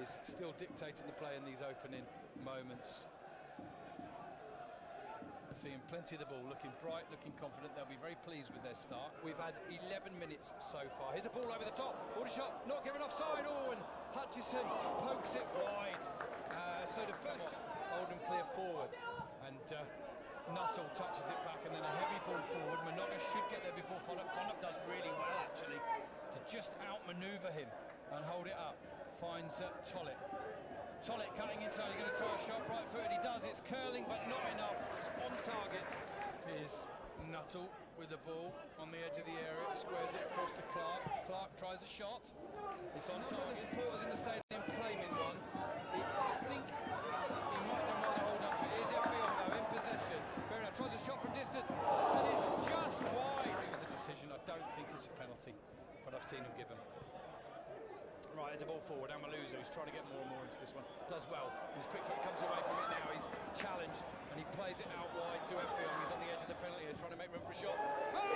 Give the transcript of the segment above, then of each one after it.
is still dictating the play in these opening moments. Seeing plenty of the ball, looking bright, looking confident. They'll be very pleased with their start. We've had 11 minutes so far. Here's a ball over the top. Aldershot not given offside. Oh, and Hutchison pokes it wide. So the first Oldham clear forward, and Nuttall touches it back, and then a heavy ball forward. Minoga should get there before Fondop. Fondop does really well, actually, to just outmaneuver him and hold it up. Finds Tollett. Tollett cutting inside, he's going to try a shot, right-footed, he does, it's curling but not enough. On target is Nuttall with the ball on the edge of the area, squares it across to Clark. Clark tries a shot, it's on target. Supporters in the stadium claiming one. I think he might have done well to hold up to it. Here's Effiong though, in possession. Fair enough, tries a shot from distance, and it's just wide. With the decision, I don't think it's a penalty, but I've seen him given. Right, there's a ball forward. Amaluza, who's trying to get more and more into this one, does well. His quick foot comes away from it now. He's challenged and he plays it out wide to Effiong. He's on the edge of the penalty area, trying to make room for a shot. Oh! 8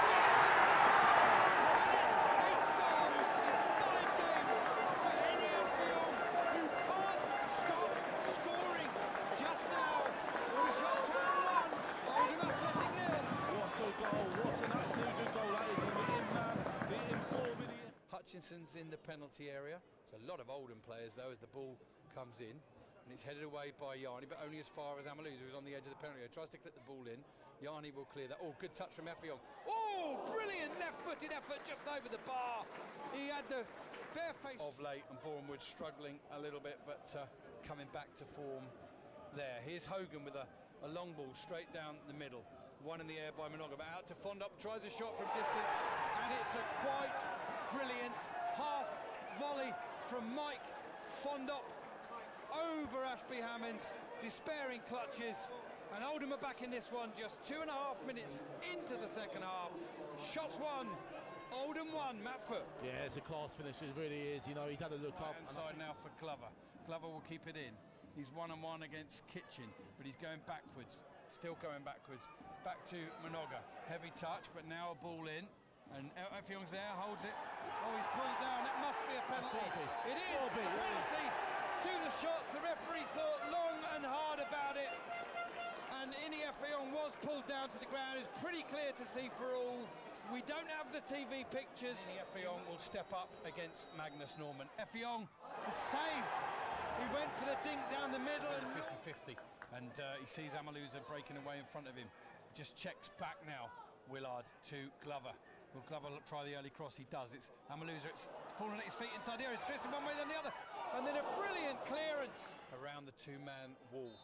goals in 5 games for Eddie Effiong, who can't stop scoring just now. Aldershot Town 1, Oldham Athletic 0. What a goal! What an absolute good goal that is on the in man, the informed. Hutchinson's in the penalty area. There's a lot of Oldham players though as the ball comes in, and it's headed away by Yarni, but only as far as Amaluza, who's on the edge of the penalty area. Tries to clip the ball in. Yarni will clear that. Oh, good touch from Effiong. Oh, brilliant left-footed effort just over the bar. He had the bare face of late, and Bournemouth struggling a little bit, but coming back to form there. Here's Hogan with a long ball straight down the middle. One in the air by Minoga, but out to Fondop, tries a shot from distance, and it's a quite brilliant half volley from Mike Fondop over Ashby Hammonds, despairing clutches, and Oldham are back in this one just 2.5 minutes into the second half. Shots won, Oldham 1, Matt Foot. Yeah, it's a class finish, it really is. You know, he's had a look up. Inside now for Glover. Glover will keep it in. He's 1-on-1 against Kitchen, but he's going backwards, still going backwards. Back to Minoga, heavy touch, but now a ball in. And Effiong's there, holds it. Oh, he's pulled down. That must be a penalty. It is a penalty to the shots. The referee thought long and hard about it. And Ini Effiong was pulled down to the ground. It's pretty clear to see for all. We don't have the TV pictures. Ini Effiong will step up against Magnus Norman. Effiong is saved. He went for the dink down the middle. 50-50. And he sees Amaluza breaking away in front of him. Just checks back now. Willard to Glover. Will Glover try the early cross? He does. It's Amaluza. It's fallen at his feet inside the area. It's twisted one way then the other. And then a brilliant clearance around the two-man wall.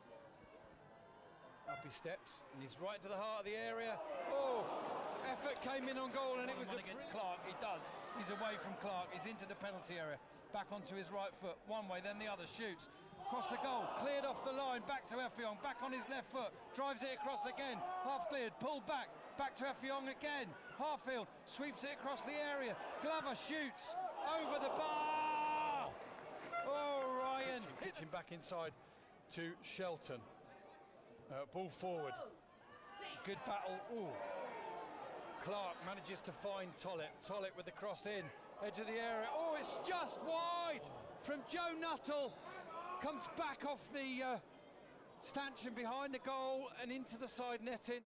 Up he steps, and he's right to the heart of the area. Oh, effort came in on goal, and it was against Clark. He does. He's away from Clark. He's into the penalty area. Back onto his right foot. One way, then the other. Shoots. Across the goal. Cleared off the line. Back to Effiong. Back on his left foot. Drives it across again. Half cleared. Pulled back. Back to Effiong again. Harfield sweeps it across the area. Glover shoots over the bar. Oh, Ryan. Kitchen back inside to Shelton. Ball forward. Good battle. Ooh. Clark manages to find Tollett. Tollett with the cross in. Edge of the area. Oh, it's just wide from Joe Nuttall. Comes back off the stanchion behind the goal and into the side netting.